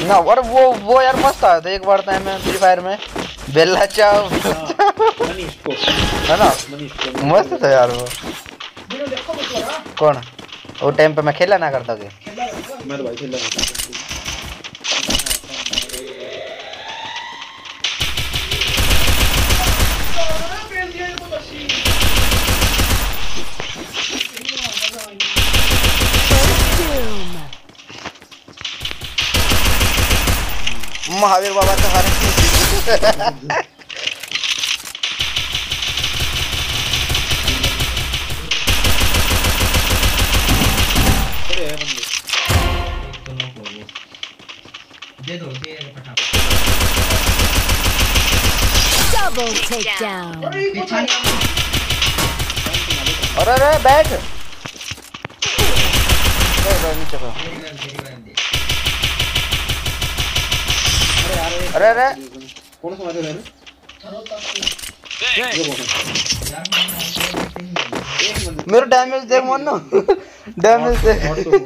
ना। और वो यार मस्त आया था एक बार टाइम में फ्री फायर में बेला चाव है ना, मस्त था यार वो। कौन वो टाइम पे मैं खेला ना करता के मैं तो भाई खेला महावीर बाबा का हारे Double takedown. अरे बैठ नीचे को। अरे कौन सा मारे रे मेरा डैमेज देख मानो डैमेज देख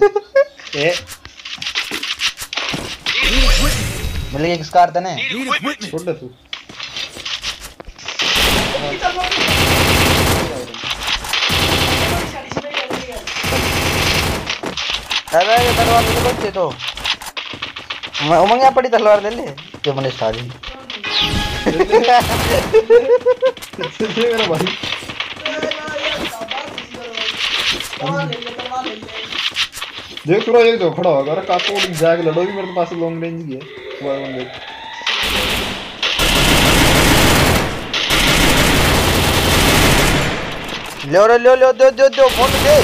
मिल गया किसका अर्थ है छोड़ दे तू अरे ये तलवार ले बच्चे तो मैं उमंग पड़ी तलवार ले ले जो मैंने सारी मेरा भाई देख पूरा एक जो खड़ा होगा अरे काको जाके लड़ो भी मेरे पास लॉन्ग रेंज की है वो बंदे ले दो फोन दे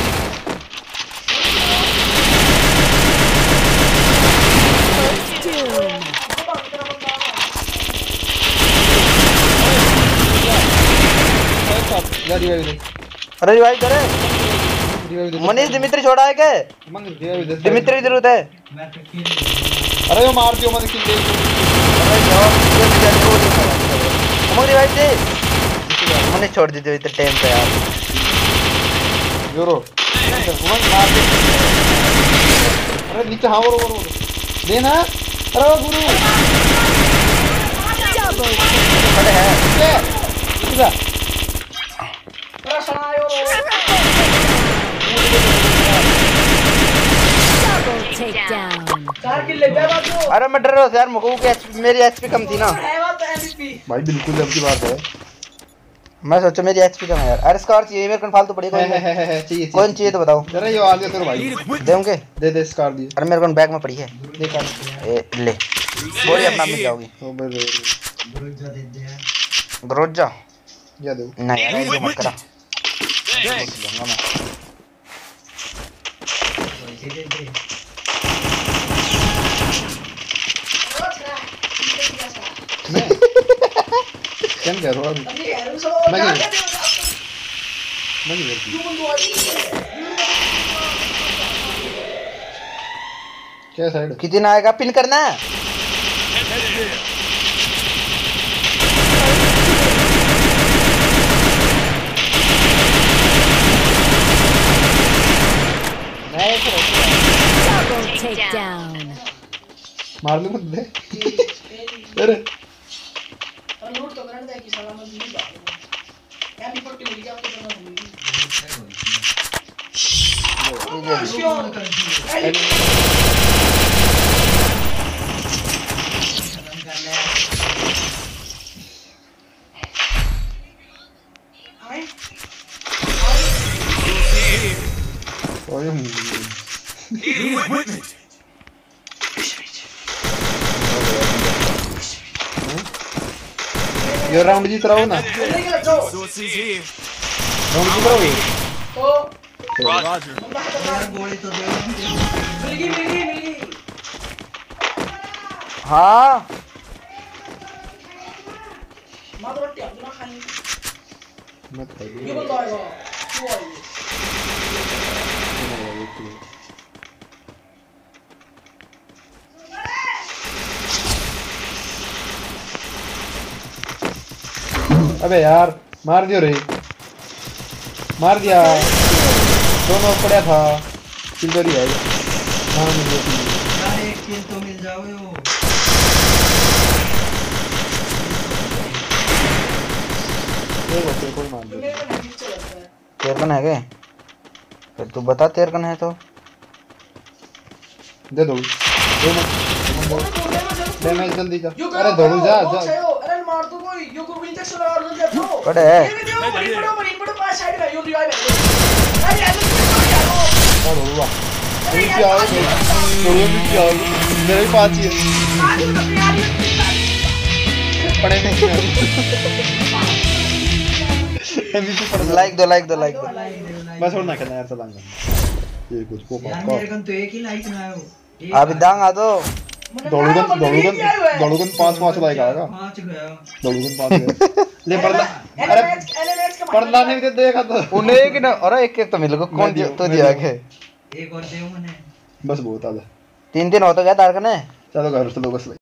अरे रिवाइव करे मनीष दिमित्री छोड़ा है क्या दिमित्री जरूरत है अरे वो मार दियो मत किल दे रिवाइव दे मनीष छोड़ दी इतने टाइम पे यार जोरो मार दे अरे नीचे हाँ वो देना अरे वो गुरु खड़े हैं अरे मैं डर रहा हूँ यार मुझको मेरी एचपी कम थी ना भाई बिल्कुल अब की बात है मैं सोचा मेरी एचपी कम है यार। अरे स्कार चाहिए मेरे को फालतू पड़ी चाहिए कौन चाहिए तो बताओ अरे ये आ गया तेरे भाई देंगे दे स्कार दिए अरे मेरे को बैग में पड़ी है देखा ले बोली अपना मिल जाओगी ग्रोजा या दो नहीं यार ये मत करा क्या कर रहा हूँ मैं क्या साइड कितना आएगा पिन करना मार दो मत दे अरे लूट तो करने दे कि साला मत नहीं बात यार भी पट्टी मिल गया आपको करना ये राउंड जीत रहा हूँ ना राउंड जीत रहा हूँ हाँ मत ये बताएगा अबे यार मार दियो रे मार दिया दोनों पड़ा था किल तो नहीं आई मार दिया किल तो मिल जाओ यो ये बच्चे कोई मान तो दे मेरे को नहीं अच्छा लगता है तेरकन है क्या? फिर तू बता तेरकन है तो दे दो डैमेज जल्दी जा अरे दौड़ जा जा अरे मार दो कोई यो को इंजेक्शन लगा दो देखो कड़े है ये देखो बड़ी बड़ी पास साइड में यो रिवाइव है अरे यार और हुआ ये क्या है दौड़ भी क्या मेरे भी पास ही है पड़े नहीं एमवीपी पर लाइक दो बस और ना करना यार चलांगा ये कुछ को यार मेरे को तो एक ही लाइक ना आयो अभी दांग आ दो दौड़ूगन 5 लाइक आएगा 5 गया दौड़ूगन 5 ले परला अरे परला ने भी देखा तो उन्हें एक ना अरे एक तो मिल को कौन तो दिया के एक और दे मैंने बस बहुत आधा 3 होता गया तारकन है चलो घर चलो बस